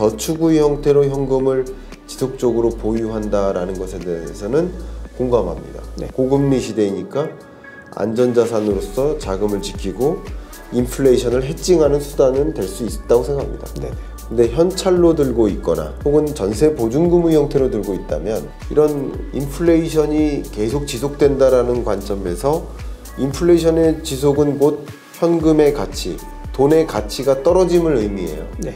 저축의 형태로 현금을 지속적으로 보유한다라는 것에 대해서는 공감합니다. 네. 고금리 시대이니까 안전자산으로서 자금을 지키고 인플레이션을 해칭하는 수단은 될 수 있다고 생각합니다. 네. 근데 현찰로 들고 있거나 혹은 전세 보증금의 형태로 들고 있다면 이런 인플레이션이 계속 지속된다라는 관점에서 인플레이션의 지속은 곧 현금의 가치, 돈의 가치가 떨어짐을 의미해요. 네.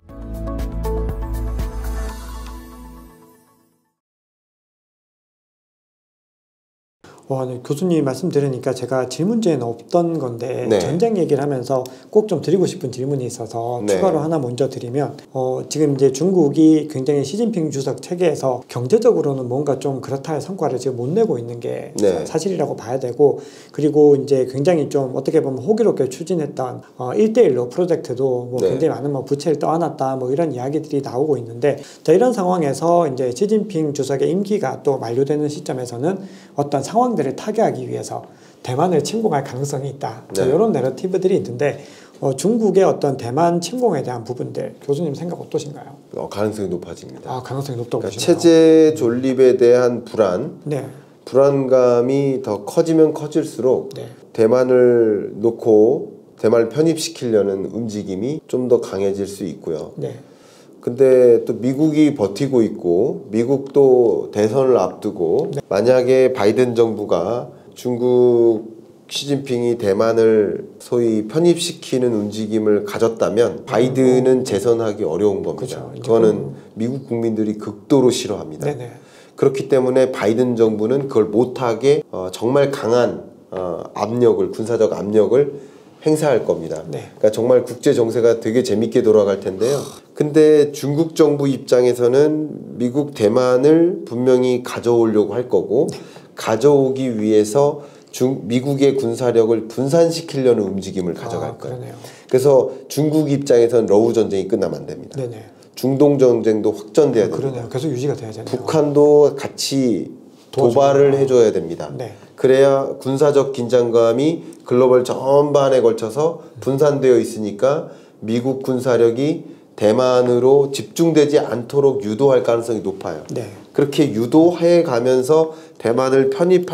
네, 교수님 말씀 들으니까 제가 질문지에는 없던 건데 네. 전쟁 얘기를 하면서 꼭 좀 드리고 싶은 질문이 있어서 네. 추가로 하나 먼저 드리면 지금 이제 중국이 굉장히 시진핑 주석 체계에서 경제적으로는 뭔가 좀 그렇다 할 성과를 지금 못 내고 있는 게 네. 사실이라고 봐야 되고, 그리고 이제 굉장히 좀 어떻게 보면 호기롭게 추진했던 1대1로 프로젝트도 뭐 네. 굉장히 많은 뭐 부채를 떠안았다 뭐 이런 이야기들이 나오고 있는데, 자, 이런 상황에서 이제 시진핑 주석의 임기가 또 만료되는 시점에서는 어떤 상황들을 타개하기 위해서 대만을 침공할 가능성이 있다. 네. 이런 내러티브들이 있는데 중국의 어떤 대만 침공에 대한 부분들 교수님 생각 어떠신가요? 가능성이 높아집니다. 가능성이 높다고 그러니까 보시나요? 체제 존립에 대한 네. 불안감이 더 커지면 커질수록 네. 대만을 놓고 대만을 편입시키려는 움직임이 좀 더 강해질 수 있고요. 네. 근데 또 미국이 버티고 있고 미국도 대선을 앞두고 만약에 바이든 정부가 중국 시진핑이 대만을 소위 편입시키는 움직임을 가졌다면 바이든은 재선하기 어려운 겁니다. 그렇죠. 그거는 미국 국민들이 극도로 싫어합니다. 네네. 그렇기 때문에 바이든 정부는 그걸 못하게 정말 강한 압력을, 군사적 압력을 행사할 겁니다. 네. 그러니까 정말 국제 정세가 되게 재밌게 돌아갈 텐데요. 근데 중국 정부 입장에서는 미국 대만을 분명히 가져오려고 할 거고 가져오기 위해서 미국의 군사력을 분산시키려는 움직임을 가져갈 거예요. 그러네요. 그래서 중국 입장에서는 러우 전쟁이 끝나면 안 됩니다. 네네. 중동 전쟁도 확전돼야 됩니다. 그러네요. 계속 유지가 돼야 되네요. 북한도 같이 도발을 해줘야 됩니다. 네. 그래야 군사적 긴장감이 글로벌 전반에 걸쳐서 분산되어 있으니까 미국 군사력이 대만으로 집중되지 않도록 유도할 가능성이 높아요. 네. 그렇게 유도해 가면서 대만을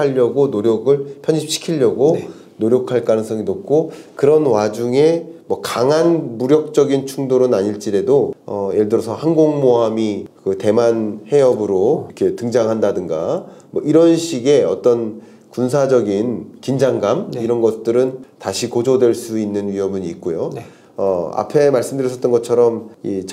편입시키려고 네. 노력할 가능성이 높고, 그런 와중에 뭐 강한 무력적인 충돌은 아닐지라도 예를 들어서 항공모함이 그 대만 해협으로 이렇게 등장한다든가 뭐 이런 식의 어떤 군사적인 긴장감 이런 것들은 다시 고조될 수 있는 위험은 있고요. 네. 앞에 말씀드렸었던 것처럼 이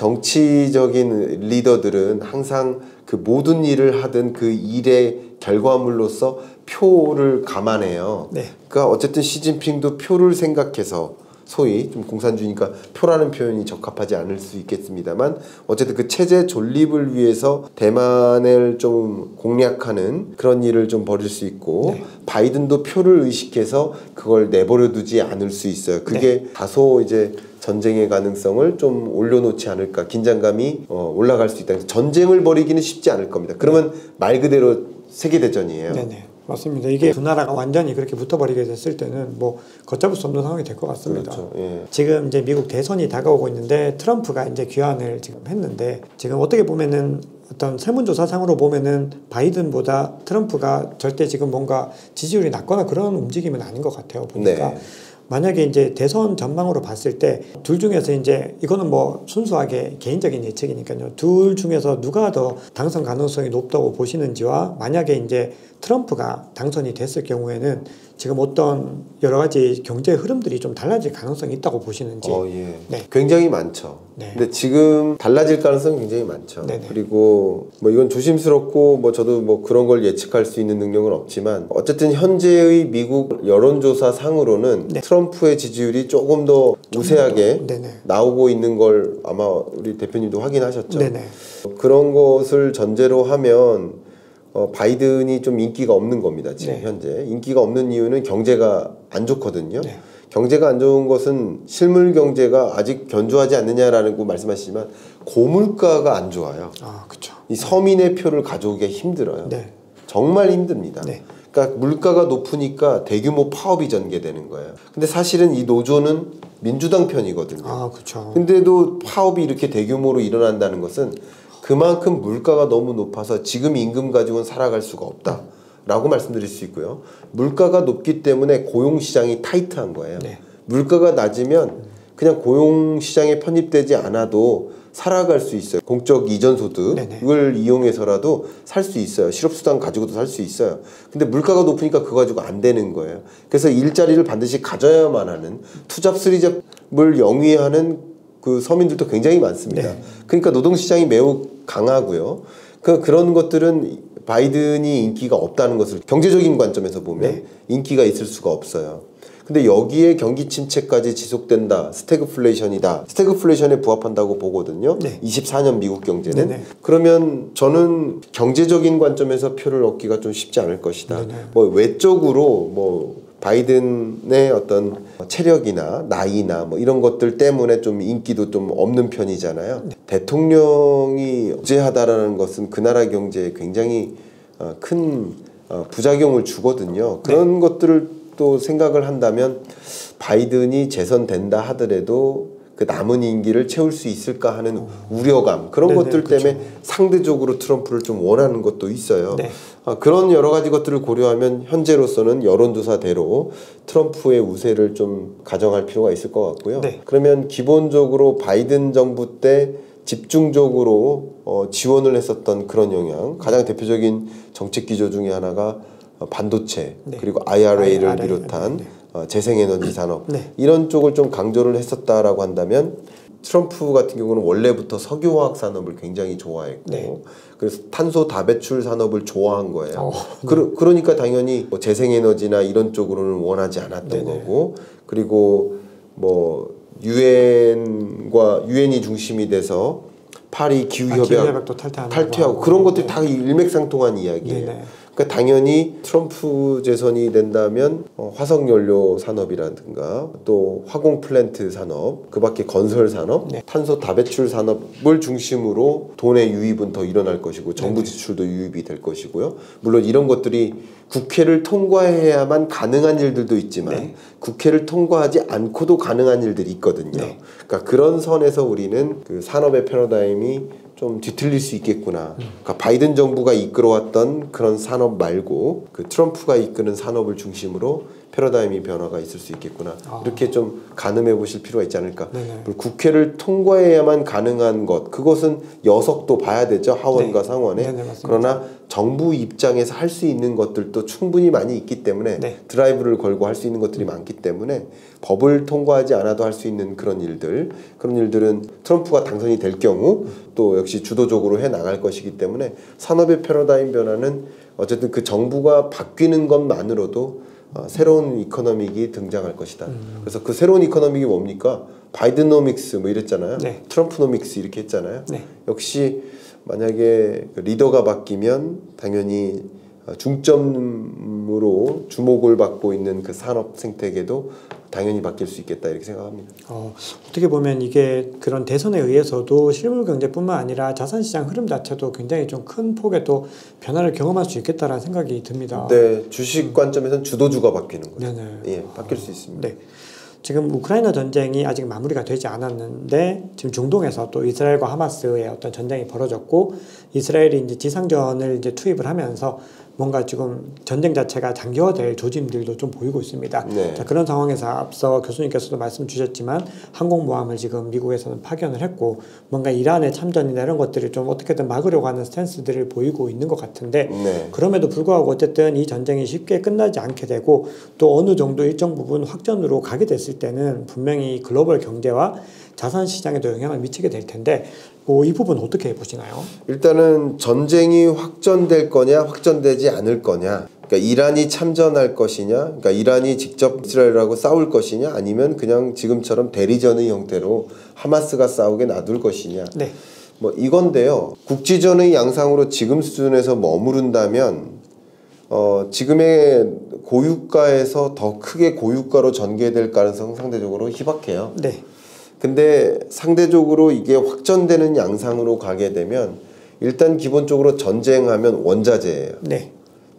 정치적인 리더들은 항상 그 모든 일을 하든 그 일의 결과물로서 표를 감안해요. 네. 그러니까 어쨌든 시진핑도 표를 생각해서, 소위 좀 공산주의니까 표라는 표현이 적합하지 않을 수 있겠습니다만 어쨌든 그 체제 존립을 위해서 대만을 좀 공략하는 그런 일을 좀 벌일 수 있고, 바이든도 표를 의식해서 그걸 내버려 두지 않을 수 있어요. 그게 다소 이제 전쟁의 가능성을 좀 올려놓지 않을까, 긴장감이 올라갈 수 있다. 전쟁을 벌이기는 쉽지 않을 겁니다. 그러면 말 그대로 세계대전이에요. 네네. 맞습니다. 이게 두 나라가 완전히 그렇게 붙어버리게 됐을 때는 뭐 걷잡을 수 없는 상황이 될 것 같습니다. 그렇죠. 예. 지금 이제 미국 대선이 다가오고 있는데 트럼프가 이제 귀환을 지금 했는데, 지금 어떻게 보면은 어떤 설문조사상으로 보면은 바이든보다 트럼프가 절대 지금 뭔가 지지율이 낮거나 그런 움직임은 아닌 것 같아요. 보니까. 네. 만약에 이제 대선 전망으로 봤을 때 둘 중에서 이제 이거는 뭐 순수하게 개인적인 예측이니까요. 둘 중에서 누가 더 당선 가능성이 높다고 보시는지와, 만약에 이제 트럼프가 당선이 됐을 경우에는 지금 어떤 여러 가지 경제 흐름들이 좀 달라질 가능성이 있다고 보시는지. 예. 네. 굉장히 많죠. 네. 근데 지금 달라질 가능성이 굉장히 많죠. 네네. 그리고 뭐 이건 조심스럽고 뭐 저도 뭐 그런 걸 예측할 수 있는 능력은 없지만 어쨌든 현재의 미국 여론조사 상으로는 트럼프의 지지율이 조금 더 우세하게 나오고 있는 걸 아마 우리 대표님도 확인하셨죠. 네네. 그런 것을 전제로 하면 바이든이 좀 인기가 없는 겁니다. 지금 현재 인기가 없는 이유는 경제가 안 좋거든요. 경제가 안 좋은 것은 실물 경제가 아직 견조하지 않느냐라고 말씀하시지만 고물가가 안 좋아요. 그렇죠. 이 서민의 표를 가져오기가 힘들어요. 정말 힘듭니다. 그러니까 물가가 높으니까 대규모 파업이 전개되는 거예요. 근데 사실은 이 노조는 민주당 편이거든요. 아, 그렇죠. 근데도 파업이 이렇게 대규모로 일어난다는 것은 그만큼 물가가 너무 높아서 지금 임금 가지고는 살아갈 수가 없다라고 말씀드릴 수 있고요. 물가가 높기 때문에 고용 시장이 타이트한 거예요. 네. 물가가 낮으면 그냥 고용 시장에 편입되지 않아도 살아갈 수 있어요. 공적 이전 소득을 이용해서라도 살 수 있어요. 실업수당 가지고도 살 수 있어요. 근데 물가가 높으니까 그거 가지고 안 되는 거예요. 그래서 일자리를 반드시 가져야만 하는 투잡 쓰리잡을 영위하는 그 서민들도 굉장히 많습니다. 네. 그러니까 노동시장이 매우 강하고요. 그런 것들은 바이든이 인기가 없다는 것을 경제적인 관점에서 보면 인기가 있을 수가 없어요. 근데 여기에 경기 침체까지 지속된다. 스태그플레이션이다. 스태그플레이션에 부합한다고 보거든요. 24년 미국 경제는. 그러면 저는 경제적인 관점에서 표를 얻기가 좀 쉽지 않을 것이다. 뭐 외적으로 뭐 바이든의 어떤 체력이나 나이나 뭐 이런 것들 때문에 좀 인기도 좀 없는 편이잖아요. 대통령이 억제하다라는 것은 그 나라 경제에 굉장히 큰 부작용을 주거든요. 그런 것들을 또 생각을 한다면 바이든이 재선된다 하더라도 그 남은 임기를 채울 수 있을까 하는 우려감 그런 것들 때문에 상대적으로 트럼프를 좀 원하는 것도 있어요. 그런 여러 가지 것들을 고려하면 현재로서는 여론조사대로 트럼프의 우세를 좀 가정할 필요가 있을 것 같고요. 그러면 기본적으로 바이든 정부 때 집중적으로 지원을 했었던 그런 영향, 가장 대표적인 정책 기조 중에 하나가 반도체 그리고 IRA를 비롯한 재생에너지 산업 이런 쪽을 좀 강조를 했었다라고 한다면 트럼프 같은 경우는 원래부터 석유화학 산업을 굉장히 좋아했고 그래서 탄소 다배출 산업을 좋아한 거예요. 그러니까 당연히 뭐 재생에너지나 이런 쪽으로는 원하지 않았던 거고 그리고 뭐 유엔이 중심이 돼서 파리 기후협약도 탈퇴하고 그런 것들이 다 일맥상통한 이야기예요. 그러니까 당연히 트럼프 재선이 된다면 화석연료 산업이라든가 또 화공 플랜트 산업, 그밖에 건설 산업, 탄소 다배출 산업을 중심으로 돈의 유입은 더 일어날 것이고 정부 지출도 유입이 될 것이고요. 물론 이런 것들이 국회를 통과해야만 가능한 일들도 있지만 국회를 통과하지 않고도 가능한 일들이 있거든요. 그러니까 그런 선에서 우리는 그 산업의 패러다임이 좀 뒤틀릴 수 있겠구나. 그러니까 바이든 정부가 이끌어왔던 그런 산업 말고 그 트럼프가 이끄는 산업을 중심으로 패러다임이 변화가 있을 수 있겠구나. 이렇게 좀 가늠해 보실 필요가 있지 않을까. 국회를 통과해야만 가능한 것, 그것은 여석도 봐야 되죠. 하원과 상원에. 그러나 정부 입장에서 할 수 있는 것들도 충분히 많이 있기 때문에 드라이브를 걸고 할 수 있는 것들이 많기 때문에 법을 통과하지 않아도 할 수 있는 그런 일들은 트럼프가 당선이 될 경우 또 역시 주도적으로 해 나갈 것이기 때문에 산업의 패러다임 변화는 어쨌든 그 정부가 바뀌는 것만으로도 새로운 이코노믹이 등장할 것이다. 그래서 그 새로운 이코노믹이 뭡니까? 바이든노믹스 뭐 이랬잖아요. 트럼프노믹스 이렇게 했잖아요. 역시 만약에 리더가 바뀌면 당연히 중점으로 주목을 받고 있는 그 산업 생태계도 당연히 바뀔 수 있겠다 이렇게 생각합니다. 어떻게 보면 이게 그런 대선에 의해서도 실물 경제뿐만 아니라 자산시장 흐름 자체도 굉장히 좀 큰 폭의 또 변화를 경험할 수 있겠다라는 생각이 듭니다. 네, 주식 관점에서는 주도주가 바뀌는 거죠. 예, 바뀔 수 있습니다. 지금 우크라이나 전쟁이 아직 마무리가 되지 않았는데 지금 중동에서 또 이스라엘과 하마스의 어떤 전쟁이 벌어졌고 이스라엘이 이제 지상전을 이제 투입을 하면서 뭔가 지금 전쟁 자체가 장기화될 조짐들도 좀 보이고 있습니다. 자, 그런 상황에서 앞서 교수님께서도 말씀 주셨지만 항공모함을 지금 미국에서는 파견을 했고 뭔가 이란의 참전이나 이런 것들을 좀 어떻게든 막으려고 하는 스탠스들을 보이고 있는 것 같은데 그럼에도 불구하고 어쨌든 이 전쟁이 쉽게 끝나지 않게 되고 또 어느 정도 일정 부분 확전으로 가게 됐을 때는 분명히 글로벌 경제와 자산 시장에도 영향을 미치게 될 텐데 이 부분 어떻게 보시나요? 일단은 전쟁이 확전될 거냐 확전되지 않을 거냐, 그러니까 이란이 참전할 것이냐, 그러니까 이란이 직접 이스라엘하고 싸울 것이냐 아니면 그냥 지금처럼 대리전의 형태로 하마스가 싸우게 놔둘 것이냐 뭐 이건데요. 국지전의 양상으로 지금 수준에서 머무른다면 지금의 고유가에서 더 크게 고유가로 전개될 가능성은 상대적으로 희박해요. 근데 상대적으로 이게 확전되는 양상으로 가게 되면 일단 기본적으로 전쟁하면 원자재예요.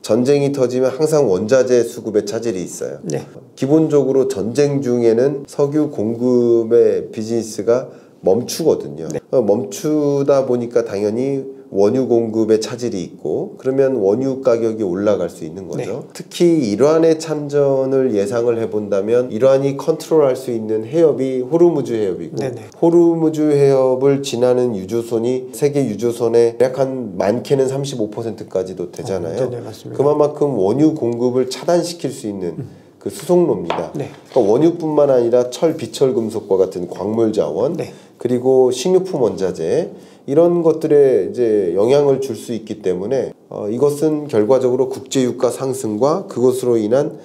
전쟁이 터지면 항상 원자재 수급에 차질이 있어요. 네. 기본적으로 전쟁 중에는 석유 공급의 비즈니스가 멈추거든요. 네. 멈추다 보니까 당연히 원유 공급에 차질이 있고 그러면 원유 가격이 올라갈 수 있는 거죠. 네. 특히 이란의 참전을 예상을 해본다면 이란이 컨트롤할 수 있는 해협이 호르무즈 해협이고 네네. 호르무즈 해협을 지나는 유조선이 세계 유조선의 약 한 많게는 35%까지도 되잖아요. 네네, 맞습니다. 그만큼 원유 공급을 차단시킬 수 있는 그 수송로입니다. 네. 그러니까 원유뿐만 아니라 철, 비철 금속과 같은 광물 자원, 네. 그리고 식료품 원자재 이런 것들에 이제 영향을 줄 수 있기 때문에 이것은 결과적으로 국제유가 상승과 그것으로 인한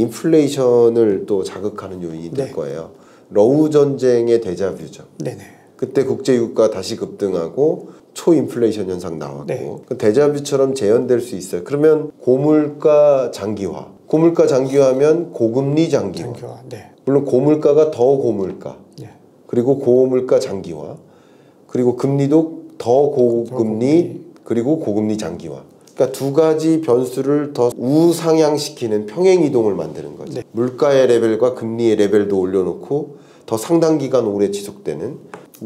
인플레이션을 또 자극하는 요인이 될 네. 거예요. 러우 전쟁의 데자뷰죠. 네네. 그때 국제유가 다시 급등하고 초인플레이션 현상 나왔고 네. 그 데자뷰처럼 재현될 수 있어요. 그러면 고물가 장기화. 고물가 장기화하면 고금리 장기화. 장기화. 네. 물론 고물가가 더 고물가. 네. 그리고 고물가 장기화. 그리고 금리도 더 고금리 그리고 고금리 장기화. 그러니까 두 가지 변수를 더 우상향시키는 평행 이동을 만드는 거죠. 네. 물가의 레벨과 금리의 레벨도 올려놓고 더 상당 기간 오래 지속되는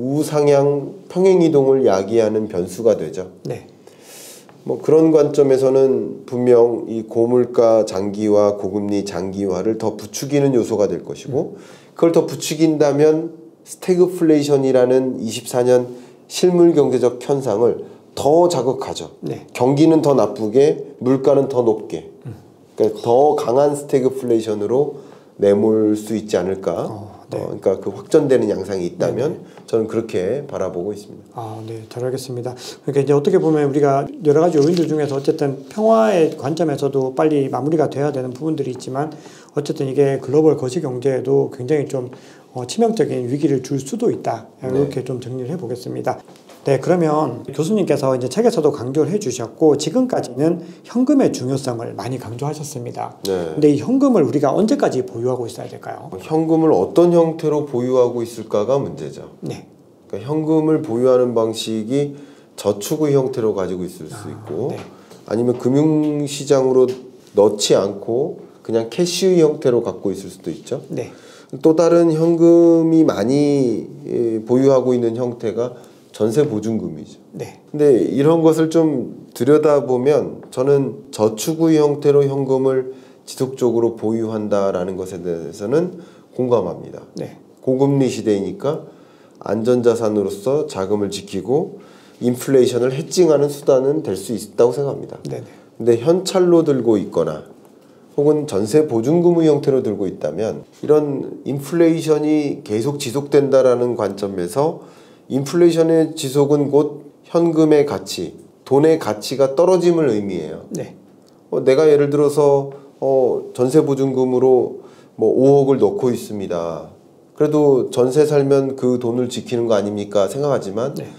우상향 평행 이동을 야기하는 변수가 되죠. 네. 뭐 그런 관점에서는 분명 이 고물가 장기화, 고금리 장기화를 더 부추기는 요소가 될 것이고 그걸 더 부추긴다면 스태그플레이션이라는 24년 실물 경제적 현상을 더 자극하죠. 네. 경기는 더 나쁘게, 물가는 더 높게. 그러니까 더 강한 스태그플레이션으로 내몰 수 있지 않을까. 네. 그러니까 그 확전되는 양상이 있다면 저는 그렇게 바라보고 있습니다. 아, 네, 잘 알겠습니다. 그러니까 이제 어떻게 보면 우리가 여러 가지 요인들 중에서 어쨌든 평화의 관점에서도 빨리 마무리가 돼야 되는 부분들이 있지만 어쨌든 이게 글로벌 거시 경제에도 굉장히 좀 치명적인 위기를 줄 수도 있다. 이렇게 좀 정리를 해보겠습니다. 네, 그러면 교수님께서 이제 책에서도 강조를 해주셨고 지금까지는 현금의 중요성을 많이 강조하셨습니다. 네. 근데 이 현금을 우리가 언제까지 보유하고 있어야 될까요? 현금을 어떤 형태로 보유하고 있을까가 문제죠. 네. 그러니까 현금을 보유하는 방식이 저축의 형태로 가지고 있을 수 있고 네. 아니면 금융시장으로 넣지 않고 그냥 캐시의 형태로 갖고 있을 수도 있죠. 네. 또 다른 현금이 많이 보유하고 있는 형태가 전세 보증금이죠. 네. 근데 이런 것을 좀 들여다보면 저는 저축의 형태로 현금을 지속적으로 보유한다라는 것에 대해서는 공감합니다. 네. 고금리 시대이니까 안전자산으로서 자금을 지키고 인플레이션을 해칭하는 수단은 될 수 있다고 생각합니다. 네. 근데 현찰로 들고 있거나 혹은 전세 보증금의 형태로 들고 있다면 이런 인플레이션이 계속 지속된다라는 관점에서 인플레이션의 지속은 곧 현금의 가치, 돈의 가치가 떨어짐을 의미해요. 네. 내가 예를 들어서 전세 보증금으로 뭐 5억을 넣고 있습니다. 그래도 전세 살면 그 돈을 지키는 거 아닙니까 생각하지만 네.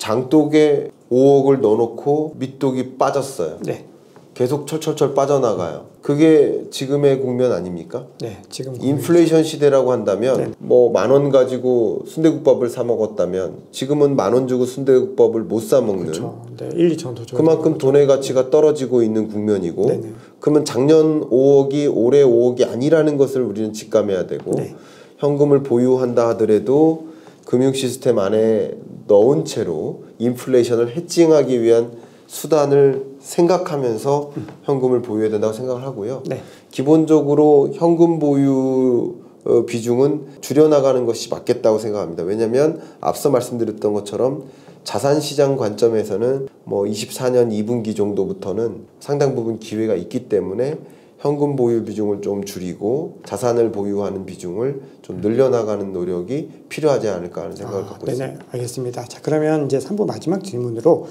장독에 5억을 넣어놓고 밑독이 빠졌어요. 네. 계속 철철철 빠져나가요. 그게 지금의 국면 아닙니까? 네. 지금 인플레이션 시대라고 한다면 네. 뭐 10,000원 가지고 순대국밥을 사 먹었다면 지금은 10,000원 주고 순대국밥을 못 사 먹는 그렇죠. 네. 1, 2천 더 줘야 그만큼 돈의 가치가 떨어지고 있는 국면이고 네네. 그러면 작년 5억이 올해 5억이 아니라는 것을 우리는 직감해야 되고 네. 현금을 보유한다 하더라도 금융 시스템 안에 넣은 채로 인플레이션을 해칭하기 위한 수단을 생각하면서 현금을 보유해야 된다고 생각을 하고요. 네. 기본적으로 현금 보유 비중은 줄여나가는 것이 맞겠다고 생각합니다. 왜냐하면 앞서 말씀드렸던 것처럼 자산시장 관점에서는 뭐 24년 2분기 정도부터는 상당 부분 기회가 있기 때문에 현금 보유 비중을 좀 줄이고 자산을 보유하는 비중을 좀 늘려나가는 노력이 필요하지 않을까 하는 생각을 갖고 네네. 있습니다. 알겠습니다. 자, 그러면 이제 3부 마지막 질문으로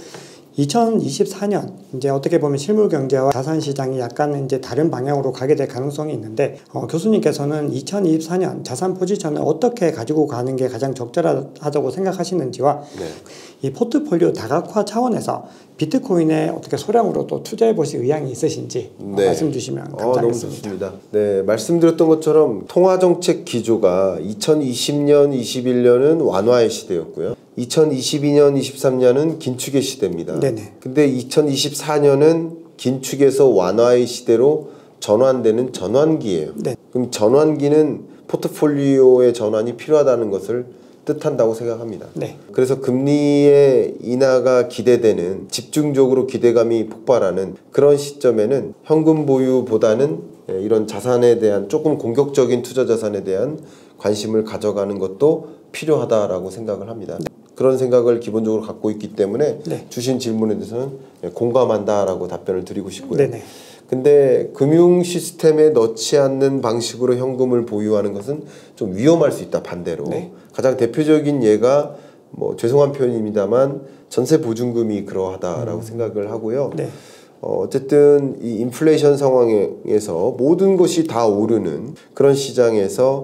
2024년 이제 어떻게 보면 실물 경제와 자산 시장이 약간 이제 다른 방향으로 가게 될 가능성이 있는데 교수님께서는 2024년 자산 포지션을 어떻게 가지고 가는 게 가장 적절하다고 생각하시는지와 네. 이 포트폴리오 다각화 차원에서 비트코인에 어떻게 소량으로 또 투자해 보실 의향이 있으신지 네. 말씀 주시면 감사하겠습니다. 너무 좋습니다. 네, 말씀드렸던 것처럼 통화정책 기조가 2020년, 21년은 완화의 시대였고요. 2022년, 23년은 긴축의 시대입니다. 네네. 근데 2024년은 긴축에서 완화의 시대로 전환되는 전환기예요. 네. 그럼 전환기는 포트폴리오의 전환이 필요하다는 것을 뜻한다고 생각합니다. 네. 그래서 금리의 인하가 기대되는, 집중적으로 기대감이 폭발하는 그런 시점에는 현금 보유보다는 이런 자산에 대한, 조금 공격적인 투자 자산에 대한 관심을 가져가는 것도 필요하다라고 생각을 합니다. 네. 그런 생각을 기본적으로 갖고 있기 때문에 네. 주신 질문에 대해서는 공감한다라고 답변을 드리고 싶고요. 네네. 근데 금융 시스템에 넣지 않는 방식으로 현금을 보유하는 것은 좀 위험할 수 있다, 반대로. 네. 가장 대표적인 예가, 뭐 죄송한 표현입니다만 전세 보증금이 그러하다라고 생각을 하고요. 네. 어쨌든 이 인플레이션 상황에서 모든 것이 다 오르는 그런 시장에서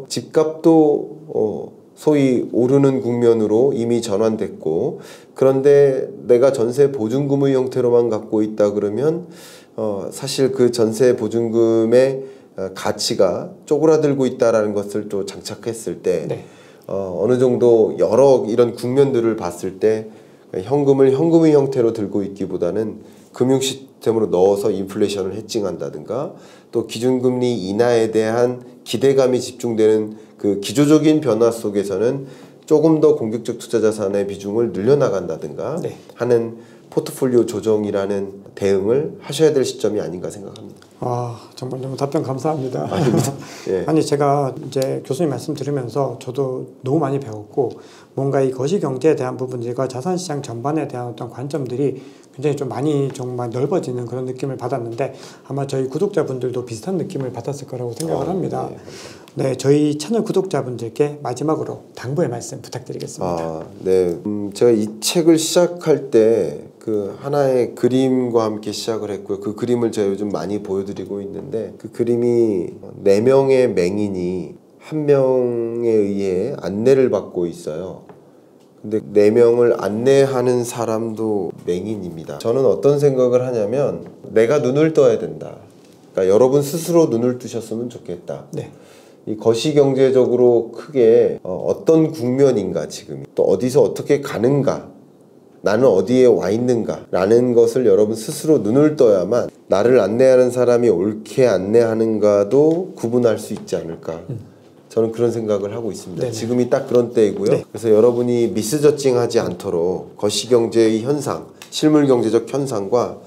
집값도 소위 오르는 국면으로 이미 전환됐고, 그런데 내가 전세 보증금의 형태로만 갖고 있다 그러면 사실 그 전세 보증금의 가치가 쪼그라들고 있다라는 것을 또 장착했을 때, 네. 어느 정도 여러 이런 국면들을 봤을 때 현금을 현금의 형태로 들고 있기보다는 금융 시스템으로 넣어서 인플레이션을 해칭한다든가, 또 기준금리 인하에 대한 기대감이 집중되는 그 기조적인 변화 속에서는 조금 더 공격적 투자 자산의 비중을 늘려나간다든가 네. 하는 포트폴리오 조정이라는 대응을 하셔야 될 시점이 아닌가 생각합니다. 정말 너무 답변 감사합니다. 예. 아니, 제가 이제 교수님 말씀 들으면서 저도 너무 많이 배웠고, 뭔가 이 거시경제에 대한 부분들과 자산시장 전반에 대한 어떤 관점들이 굉장히 좀 많이 정말 넓어지는 그런 느낌을 받았는데, 아마 저희 구독자분들도 비슷한 느낌을 받았을 거라고 생각을 합니다. 네, 저희 채널 구독자분들께 마지막으로 당부의 말씀 부탁드리겠습니다. 네. 제가 이 책을 시작할 때 그 하나의 그림과 함께 시작을 했고요. 그 그림을 제가 요즘 많이 보여드리고 있는데, 그 그림이 4명의 맹인이 1명에 의해 안내를 받고 있어요. 근데 4명을 안내하는 사람도 맹인입니다. 저는 어떤 생각을 하냐면, 내가 눈을 떠야 된다. 그러니까 여러분 스스로 눈을 뜨셨으면 좋겠다. 네. 이 거시경제적으로 크게 어떤 국면인가, 지금 또 어디서 어떻게 가는가, 나는 어디에 와 있는가 라는 것을 여러분 스스로 눈을 떠야만 나를 안내하는 사람이 옳게 안내하는가도 구분할 수 있지 않을까. 저는 그런 생각을 하고 있습니다. 네네. 지금이 딱 그런 때이고요. 네. 그래서 여러분이 미스저칭하지 않도록 거시경제의 현상, 실물경제적 현상과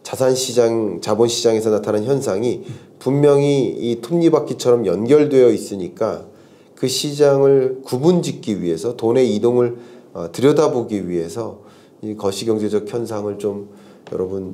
자산시장, 자본시장에서 나타나는 현상이 분명히 이 톱니바퀴처럼 연결되어 있으니까 그 시장을 구분짓기 위해서, 돈의 이동을 들여다보기 위해서 이 거시경제적 현상을 좀 여러분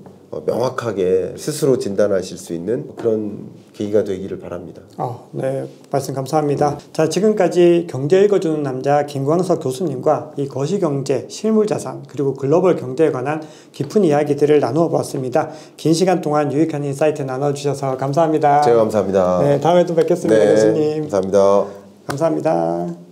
명확하게 스스로 진단하실 수 있는 그런 계기가 되기를 바랍니다. 네, 말씀 감사합니다. 자, 지금까지 경제 읽어주는 남자 김광석 교수님과 이 거시경제, 실물자산, 그리고 글로벌 경제에 관한 깊은 이야기들을 나누어 보았습니다. 긴 시간 동안 유익한 인사이트 나눠주셔서 감사합니다. 제가 감사합니다. 네, 다음에 또 뵙겠습니다. 네, 교수님. 감사합니다. 감사합니다.